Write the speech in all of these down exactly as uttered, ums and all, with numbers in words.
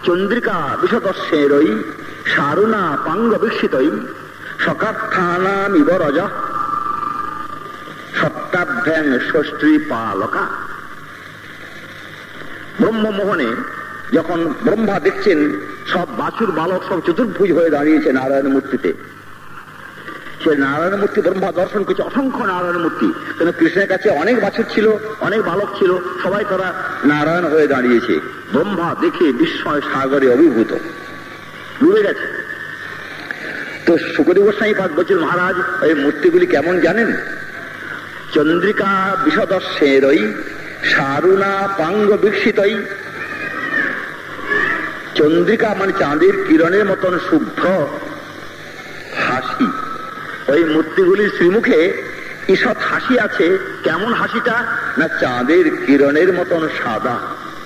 চন্দ্রিকা বিশদস্যেরই সারুণা পাঙ্গ বিক্ষিতই সকার্থানাম ইব রজ সত্তাভ্যাং ষষ্ঠী পালকা। ব্রহ্মমোহনে যখন ব্রহ্মা দেখছেন সব বাছুর বালক সব চতুর্ভুজ হয়ে দাঁড়িয়েছে নারায়ণ মূর্তিতে, সে নারায়ণ মূর্তি ব্রহ্মা দর্শন করছে, অসংখ্য নারায়ণ মূর্তি। কেন কৃষ্ণের কাছে অনেক বাছুর ছিল, অনেক বালক ছিল, সবাই তারা নারায়ণ হয়ে দাঁড়িয়েছে। ব্রহ্মা দেখে বিস্ময় সাগরে অভিভূত, ডুবে গেছে। তো শুকদেব গোস্বামী পাদ বলছেন, মহারাজ এই মূর্তিগুলি কেমন জানেন? চন্দ্রিকা বিশদস্যেরই সারুণা পাঙ্গ বিক্ষিতই। চন্দ্রিকা মানে চাঁদের কিরণের মতন শুভ্র হাসি, ওই মূর্তিগুলির শ্রীমুখে ঈষৎ হাসি আছে। কেমন হাসিটা? না চাঁদের কিরণের মতন সাদা।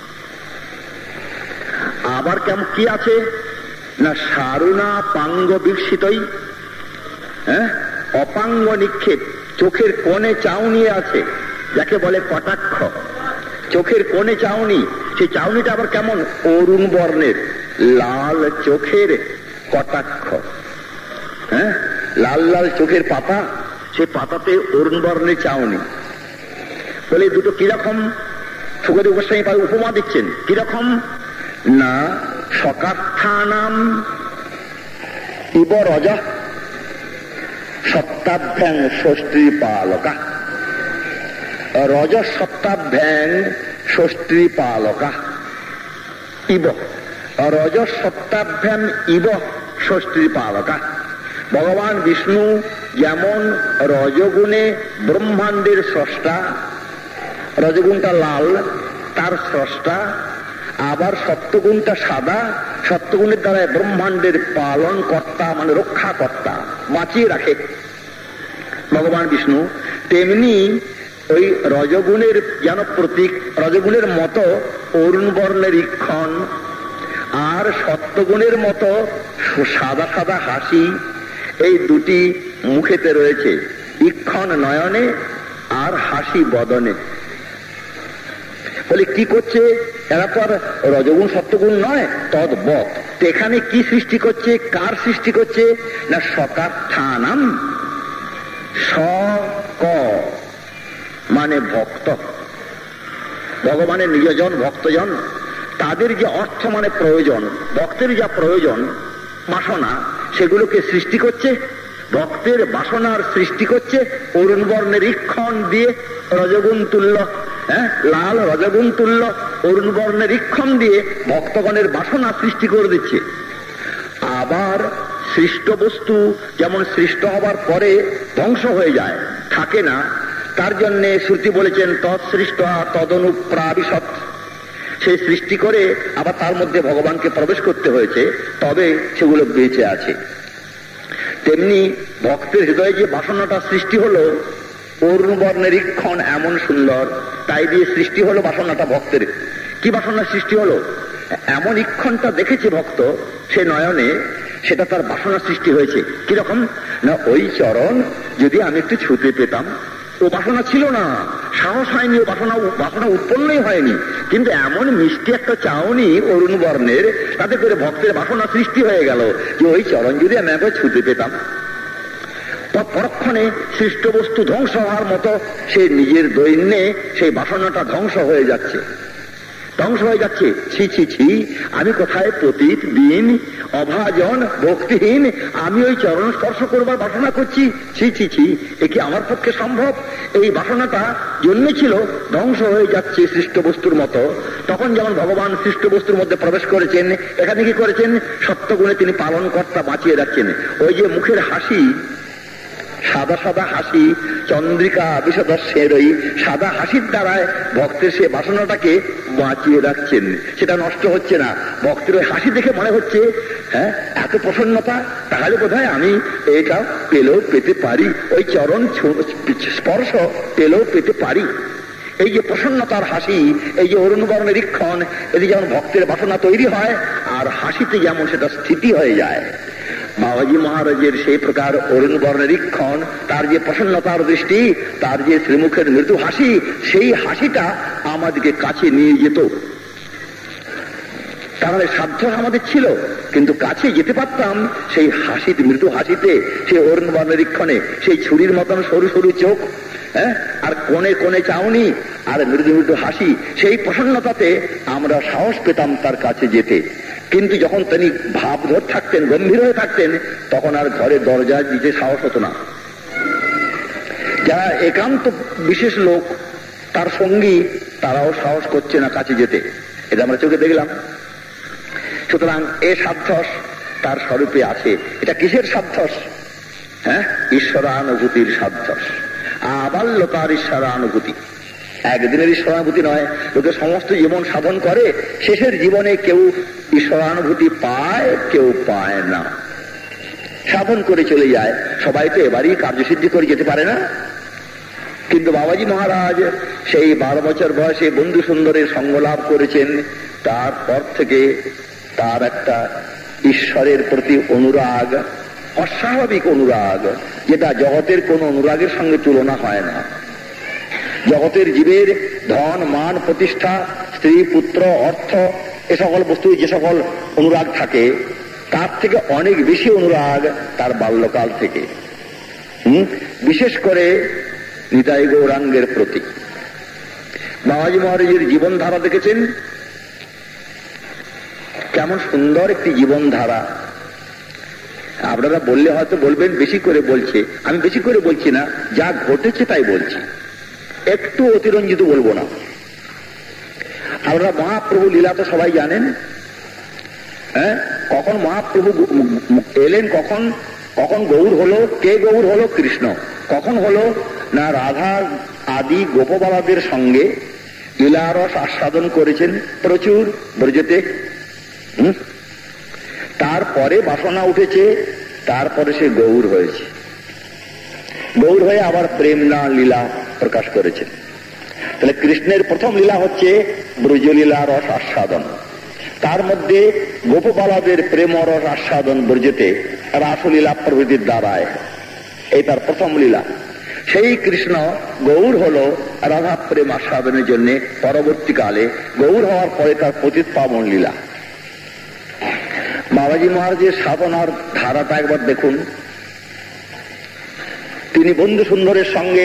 আবার কেমন কি আছে? না সারুণা পাঙ্গ বিক্ষিতই, হ্যাঁ অপাঙ্গ নিক্ষেপ, চোখের কোণে চাউনি আছে, যাকে বলে কটাক্ষ। চোখের কোণে চাউনি, সেই চাউনিটা আবার কেমন? অরুণ বর্ণের, লাল চোখের কটাক্ষ। হ্যাঁ লাল লাল চোখের পাতা, সে পাতাতে অরুণ বর্ণের চাউনি। বলে দুটো কিরকম? শুকদেব গোস্বামী পাদ উপমা দিচ্ছেন। কিরকম? না সকার্থানাম ইব রজ সত্তাভ্যাং ষষ্ঠী পালকা। রজ সত্তাভ্যাং ষষ্ঠী পালকা ইব, রজ সত্তাভ্যাম ইব ষষ্ঠী পালকা। ভগবান বিষ্ণু যেমন রজগুণে ব্রহ্মাণ্ডের স্রষ্টা, রজগুণটা লাল তার স্রষ্টা, আবার সত্যগুণটা সাদা, সত্যগুণের দ্বারা ব্রহ্মাণ্ডের পালন কর্তা মানে রক্ষা কর্তা, বাঁচিয়ে রাখে ভগবান বিষ্ণু। তেমনি ওই রজগুণের যেন প্রতীক, রজগুণের মতো অরুণ বর্ণের ইক্ষণ, আর সত্যগুণের মতো সাদা সাদা হাসি, এই দুটি মুখেতে রয়েছে, ইক্ষণ নয়নে আর হাসি বদনে। বলে কি করছে এরা? তো আর রজগুণ সত্যগুণ নয়, তদ্বৎ। এখানে কি সৃষ্টি করছে? কার সৃষ্টি করছে? না সকার্থানাম, স ক মানে ভক্ত, ভগবানের নিজজন ভক্তজন, তাদের যে অর্থ মানে প্রয়োজন, ভক্তের যা প্রয়োজন বাসনা, সেগুলোকে সৃষ্টি করছে। ভক্তের বাসনার সৃষ্টি করছে অরুণ বর্ণের ইক্ষণ দিয়ে, রজগুণ তুল্য, হ্যাঁ লাল রজগুণ তুল্য অরুণ বর্ণের ইক্ষণ দিয়ে ভক্তগণের বাসনা সৃষ্টি করে দিচ্ছে। আবার সৃষ্ট বস্তু যেমন সৃষ্ট হবার পরে ধ্বংস হয়ে যায়, থাকে না, তার জন্য শ্রুতি বলেছেন তৎসৃষ্ট তদনুপ্রাবিশৎ। সেই সৃষ্টি করে আবার তার মধ্যে ভগবানকে প্রবেশ করতে হয়েছে, তবে সেগুলো বেঁচে আছে। তেমনি ভক্তের হৃদয়ে যে বাসনাটা সৃষ্টি হলো, অরুণ বর্ণের ইক্ষণ এমন সুন্দর, তাই দিয়ে সৃষ্টি হলো বাসনাটা ভক্তের। কি বাসনা সৃষ্টি হলো? এমন ইক্ষণটা দেখেছে ভক্ত সে নয়নে, সেটা তার বাসনা সৃষ্টি হয়েছে। কিরকম? না ওই চরণ যদি আমি একটু ছুঁতে পেতাম। ও বাসনা ছিল না, সাহস হয়নি, ও বাসনা বাসনা উৎপন্নই হয়নি, কিন্তু এমন মিষ্টি একটা চাউনি অরুণ বর্ণের, তাতে করে ভক্তের বাসনা সৃষ্টি হয়ে গেল যে ওই চরণ যদি আমি একবার ছুঁতে পেতাম। পরক্ষণে সৃষ্ট বস্তু ধ্বংস হওয়ার মতো সে নিজের দৈন্যে সেই বাসনাটা ধ্বংস হয়ে যাচ্ছে, ধ্বংস হয়ে যাচ্ছে। ছি ছি ছি, আমি কোথায় পতিত দিন অভাজন ভক্তিহীন, আমি ওই চরণ স্পর্শ করবার বাসনা করছি। ছি ছি ছি, এ কি আমার পক্ষে সম্ভব? এই বাসনাটা জন্মেছিল, ধ্বংস হয়ে যাচ্ছে সৃষ্ট বস্তুর মতো। তখন যেমন ভগবান সৃষ্ট বস্তুর মধ্যে প্রবেশ করেছেন, এখানে কি করেছেন? সত্যগুণে তিনি পালন কর্তা, বাঁচিয়ে রাখছেন। ওই যে মুখের হাসি, সাদা সাদা হাসি, চন্দ্রিকা বিশদস্যের ওই সাদা হাসির দ্বারায় ভক্তের সে বাসনাটাকে বাঁচিয়ে রাখছেন, সেটা নষ্ট হচ্ছে না। ভক্তের ওই হাসি দেখে মনে হচ্ছে হ্যাঁ এত প্রসন্নতা, তাহলে বোধহয় আমি এটা পেলেও পেতে পারি, ওই চরণ স্পর্শ পেলেও পেতে পারি। এই যে প্রসন্নতার হাসি, এই যে অরুণ বর্ণের ইক্ষণ, এতে যেমন ভক্তের বাসনা তৈরি হয়, আর হাসিতে যেমন সেটা স্থিতি হয়ে যায়। বাবাজি মহারাজের সেই প্রকার অরুণ বর্ণের ইক্ষণ, তার যে প্রসন্নতার দৃষ্টি, তার যে শ্রীমুখের মৃদু হাসি, সেই হাসিটা আমাদেরকে কাছে নিয়ে যেত। কারণ এই সাধ্য আমাদের ছিল, কিন্তু কাছে যেতে পারতাম সেই হাসিতে, মৃদু হাসিতে, সেই অরুণ নিরীক্ষণে, সেই ছুরির মতন সরু সরু চোখ, হ্যাঁ, আর কোণে কোণে চাউনি, আর মৃদু মৃদু হাসি, সেই প্রসন্নতাতে আমরা সাহস পেতাম তার কাছে যেতে। কিন্তু যখন তিনি ভাবধর থাকতেন, গম্ভীর হয়ে থাকতেন, তখন আর ঘরের দরজা দিতে সাহস হতো না। যারা একান্ত বিশেষ লোক, তার সঙ্গী, তারাও সাহস করছে না কাছে যেতে, এটা আমরা চোখে দেখলাম। সুতরাং এ সাধ্যস তার স্বরূপে আছে। এটা কিসের সাধ্যস? হ্যাঁ, ঈশ্বরানুভূতির সাধ্যস, আবাল্যতার ঈশ্বরানুভূতি। একদিনের ঈশ্বরানুভূতি নয়, লোকে সমস্ত জীবন সাধন করে, শেষের জীবনে কেউ ঈশ্বরানুভূতি পায়, কেউ পায় না। সাধন করে চলে যায়, সবাই তো এবারই কার্যসিদ্ধি করে যেতে পারে না। কিন্তু বাবাজি মহারাজ সেই বারো বছর বয়সে বন্ধু সুন্দরের সঙ্গ লাভ করেছেন, তারপর থেকে তার একটা ঈশ্বরের প্রতি অনুরাগ, অস্বাভাবিক অনুরাগ, যেটা জগতের কোন অনুরাগের সঙ্গে তুলনা হয় না। জগতের জীবের ধন, মান, প্রতিষ্ঠা, স্ত্রী, পুত্র, অর্থ, এ সকল বস্তু যে সকল অনুরাগ থাকে, তার থেকে অনেক বেশি অনুরাগ তার বাল্যকাল থেকে, হম বিশেষ করে নিতাই গৌরাঙ্গের প্রতি। বাবাজি মহারাজের জীবনধারা দেখেছেন, কেমন সুন্দর একটি জীবনধারা। আপনারা বললে হয়তো বলবেন বেশি করে বলছে, আমি বেশি করে বলছি না, যা ঘটেছে তাই বলছি, একটু অতিরঞ্জিত বলবো না। আপনারা মহাপ্রভু লীলা তো সবাই জানেন। হ্যাঁ, কখন মহাপ্রভু এলেন, কখন কখন গৌর হলো, কে গৌর হলো? কৃষ্ণ। কখন হলো না, রাধা আদি গোপবালাদের সঙ্গে লীলারস আস্বাদন করেছেন প্রচুর ব্রজেতে। হম তারপরে বাসনা উঠেছে, তারপরে সে গৌর হয়েছে। গৌর হয়ে আবার প্রেম না লীলা প্রকাশ করেছেন। তাহলে কৃষ্ণের প্রথম লীলা হচ্ছে ব্রজলীলা রস আস্বাদন, তার মধ্যে গোপবালাদের প্রেম রস আস্বাদন ব্রজেতে রাসলীলা প্রভৃতির দ্বারায়, এই তার প্রথম লীলা। সেই কৃষ্ণ গৌর হলো রাধা প্রেম আস্বাদনের জন্য পরবর্তীকালে। গৌর হওয়ার পরে তার পতিত পাবন লীলা। বাবাজি মহারাজের সাধনার ধারাটা একবার দেখুন। তিনি বন্ধু সুন্দরের সঙ্গে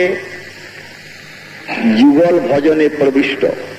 যুগল ভজনে প্রবিষ্ট।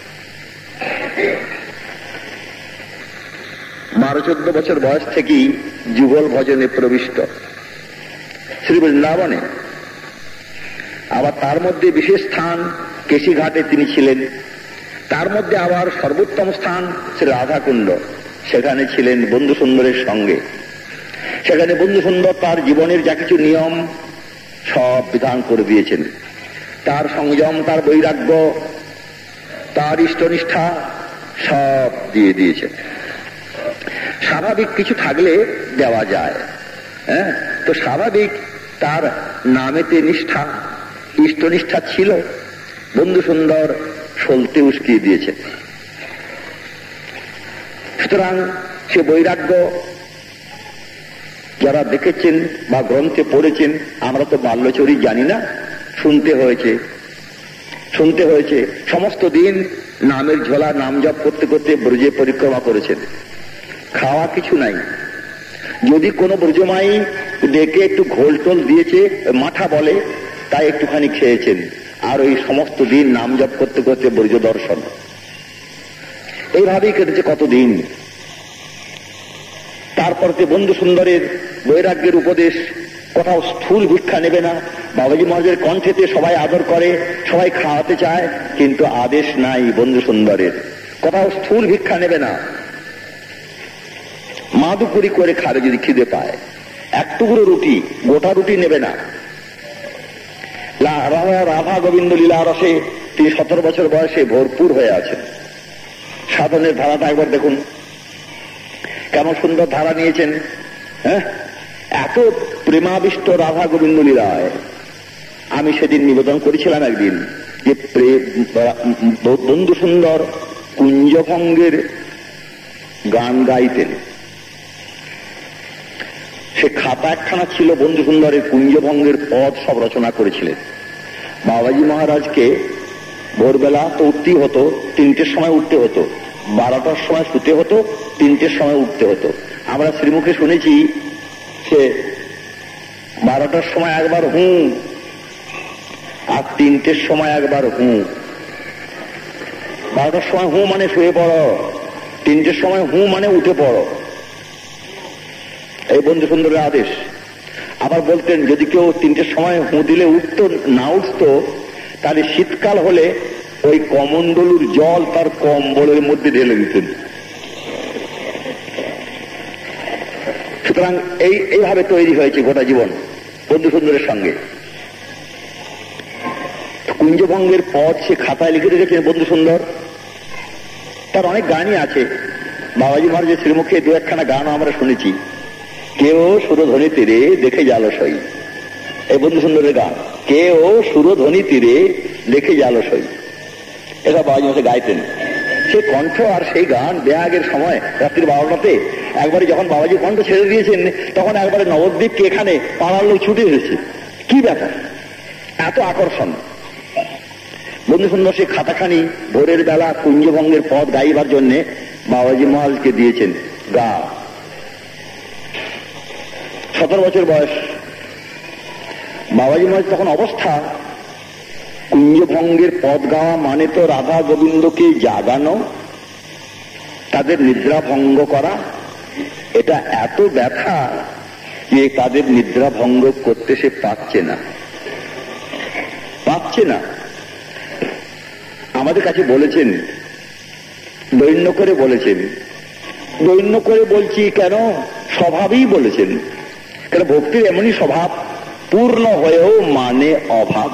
বারো চোদ্দ বছর বয়স থেকেই যুগল ভজনে প্রবিষ্ট শ্রী বৃন্দাবনে। আবার তার মধ্যে বিশেষ স্থান কেশিঘাটে তিনি ছিলেন। তার মধ্যে আবার সর্বোত্তম স্থান শ্রী রাধাকুণ্ড, সেখানে ছিলেন বন্ধু সুন্দরের সঙ্গে। সেখানে বন্ধু সুন্দর তার জীবনের যা কিছু নিয়ম সব বিধান করে দিয়েছেন। তার সংযম, তার বৈরাগ্য, তার ইষ্টনিষ্ঠা সব দিয়ে দিয়েছেন। স্বাভাবিক কিছু থাকলে দেওয়া যায়, হ্যাঁ, তো স্বাভাবিক তার নামেতে নিষ্ঠা, ইষ্টনিষ্ঠা ছিল। বন্ধু সুন্দর সলতে উস্কিয়ে দিয়েছেন। সুতরাং সে বৈরাগ্য যারা দেখেছেন বা গ্রন্থে পড়েছেন, আমরা তো বাল্যচরিত জানি না, শুনতে হয়েছে শুনতে হয়েছে সমস্ত দিন নামের ঝোলা, নাম জপ করতে করতে ব্রজে পরিক্রমা করেছেন। খাওয়া কিছু নাই। যদি কোনো ব্রজমাই ডেকে একটু ঘোল টোল দিয়েছে, মাঠা বলে, তাই একটুখানি খেয়েছেন। আর ওই সমস্ত দিন নাম জপ করতে করতে ব্রজ দর্শন, এইভাবেই কেটেছে কতদিন। তারপর বন্ধু সুন্দরের বৈরাগ্যের উপদেশ, কোথাও স্থূল ভিক্ষা নেবে না। বাবাজি মহারাজের কণ্ঠেতে সবাই আদর করে, সবাই খাওয়াতে চায়, কিন্তু আদেশ নাই বন্ধু সুন্দরের, কোথাও স্থূল ভিক্ষা নেবে না। মাদুকুরি করে খাবে যদি খিদে পায়। এক টুকরো রুটি, গোটা রুটি নেবে না। রাধা গোবিন্দ লীলা রসে তিনি সতেরো বছর বয়সে ভরপুর হয়ে আছেন। সাধনের ধারাটা একবার দেখুন, কেমন সুন্দর ধারা নিয়েছেন। হ্যাঁ, এত প্রেমাবিষ্ট রাধা গোবিন্দ লীলায়। আমি সেদিন নিবেদন করেছিলাম একদিন যে বন্ধু সুন্দর কুঞ্জভঙ্গের গান গাইতেন। সে খাতা একখানা ছিল বন্ধু সুন্দরের কুঞ্জভঙ্গের পদ সব রচনা করেছিলেন। বাবাজি মহারাজকে ভোরবেলা তো উঠতেই হতো, তিনটের সময় উঠতে হতো। বারোটার সময় শুতে হতো, তিনটের সময় উঠতে হতো। আমরা শ্রীমুখে শুনেছি সে বারোটার সময় একবার হুঁ আর তিনটের সময় একবার হুঁ। বারোটার সময় হুঁ মানে শুয়ে পড়ো, তিনটের সময় হুঁ মানে উঠে পড়ো, এই বন্ধু সুন্দরের আদেশ। আবার বলতেন যদি কেউ তিনটের সময় হুঁ দিলে উঠতো না উঠতো, তাহলে শীতকাল হলে ওই কমণ্ডলুর জল তার কম্বলের মধ্যে ঢেলে দিতেন। সুতরাং এই এইভাবে তৈরি হয়েছে গোটা জীবন বন্ধু সুন্দরের সঙ্গে। কুঞ্জভঙ্গের পথ সে খাতায় লিখে রেখেছেন বন্ধু সুন্দর। তার অনেক গানই আছে, বাবাজি মহারাজের শ্রীমুখে দু একখানা গান আমরা শুনেছি। কেউ সুরধ্বনি তীরে দেখে জালসই, এই বন্ধু সুন্দরের গান। কেউ সুরধ্বনি তীরে দেখে জালসই, এটা বাবাজি মহারাজ গাইতেন। সে কণ্ঠ আর সেই গান বেয়াগের সময় রাত্রি বারোটাতে একবারে যখন বাবাজি কণ্ঠ ছেড়ে দিয়েছেন, তখন একবারে নবদ্বীপকে এখানে পাড়ার লোক ছুটে এসেছে। কি ব্যাপার, এত আকর্ষণ। বন্ধু সুন্দর সে খাতাখানি ভোরের বেলা কুঞ্জভঙ্গের পথ গাইবার জন্য বাবাজি মহারাজকে দিয়েছেন, গা। সতেরো বছর বয়স বাবাজি মহারাজ তখন অবস্থা, কুঞ্জভঙ্গের পথ গাওয়া মানে তো রাধা গোবিন্দকে জাগানো, তাদের নিদ্রা ভঙ্গ করা। এটা এত ব্যথা যে তাদের নিদ্রা ভঙ্গ করতে সে পাচ্ছে না, পাচ্ছে না। আমাদের কাছে বলেছেন, দৈন্য করে বলেছেন। দৈন্য করে বলছি কেন, স্বভাবেই বলেছেন। কেন, ভক্তির এমনই স্বভাব, পূর্ণ হয়েও মানে অভাব।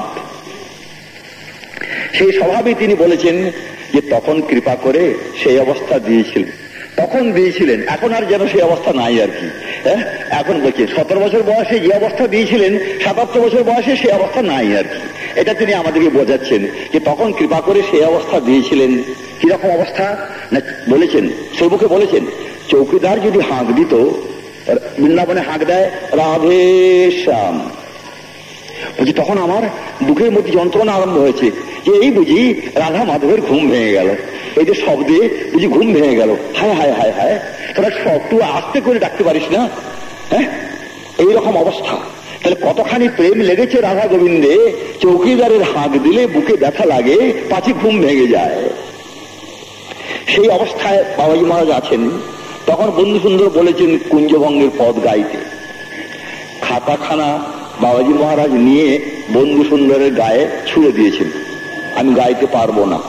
সেই স্বভাবে তিনি বলেছেন যে তখন কৃপা করে সেই অবস্থা দিয়েছিলেন, তখন দিয়েছিলেন, এখন আর যেন সেই অবস্থা নাই আর কি। হ্যাঁ, এখন বলছেন সতেরো বছর বয়সে যে অবস্থা দিয়েছিলেন, সাতাত্তর বছর বয়সে সেই অবস্থা নাই আর কি। এটা তিনি আমাদেরকে বোঝাচ্ছেন যে তখন কৃপা করে সেই অবস্থা দিয়েছিলেন। কিরকম অবস্থা না বলেছেন, শ্রীমুখে বলেছেন, চৌকিদার যদি হাঁক দিত, বৃন্দাবনে হাঁক দেয় রাধে শ্যাম, বলছি তখন আমার বুকের মধ্যে যন্ত্রণা আরম্ভ হয়েছে যে এই বুঝি রাধা মাধবের ঘুম ভেঙে গেল, এই যে শব্দে বুঝি ঘুম ভেঙে গেল। হায় হায় হায় হায়, তোরা সবটু আস্তে করে ডাকতে পারিস না? হ্যাঁ, এইরকম অবস্থা। তাহলে কতখানি প্রেম লেগেছে রাধা গোবিন্দে, চৌকিদারের হাঁক দিলে বুকে ব্যথা লাগে, পাছি ঘুম ভেঙে যায়। সেই অবস্থায় বাবাজি মহারাজ আছেন। তখন বন্ধু সুন্দর বলেছেন কুঞ্জভঙ্গের পদ গাইতে। খাতাখানা বাবাজি মহারাজ নিয়ে বন্ধু সুন্দরের গায়ে ছুঁড়ে দিয়েছেন, আমি গাইতে পারবো না,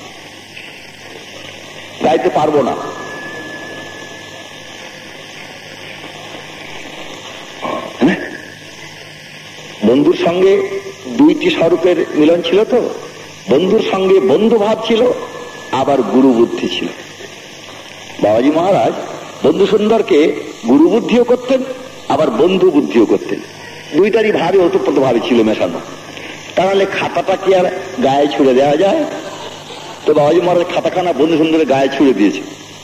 গাইতে পারবো না। বন্ধুর সঙ্গে দুইটি স্বরূপের মিলন ছিল তো, বন্ধুর সঙ্গে বন্ধু ভাব ছিল, আবার গুরু বুদ্ধি ছিল। বাবাজি মহারাজ বন্ধু সুন্দরকে গুরু বুদ্ধিও করতেন, আবার বন্ধু বুদ্ধিও করতেন। দুইটারই ভাবে ওতপ্রোত ভাবে ছিল মেশানো। তাহলে খাতাটা কি আর গায়ে ছুঁড়ে দেওয়া যায়? তো বাবাজি মহারাজ খাতাখানা বন্ধু সুন্দরের গায়ে ছুঁড়ে দিয়েছে,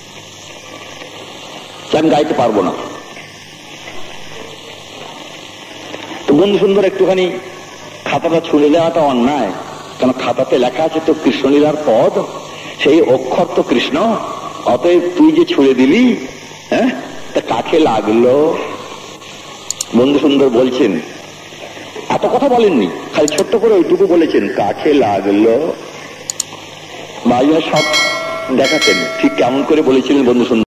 আমি গাইতে পারবো না। তো বন্ধু সুন্দর একটুখানি খাতাটা ছুঁড়ে দেওয়াটা অন্যায়, কারণ খাতাতে লেখা আছে তো কৃষ্ণলীলার পদ, সেই অক্ষর তো কৃষ্ণ, অতএব তুই যে ছুঁড়ে দিলি, হ্যাঁ, তা কাকে লাগলো? বন্ধু সুন্দর বলছেন, এত কথা বলেননি, খালি ছোট্ট করে ওইটুকু বলেছেন, কাকে লাগলো। বাবা সব দেখাচ্ছেন ঠিক কেমন করে বলেছিলেন বন্ধু সুন্দর।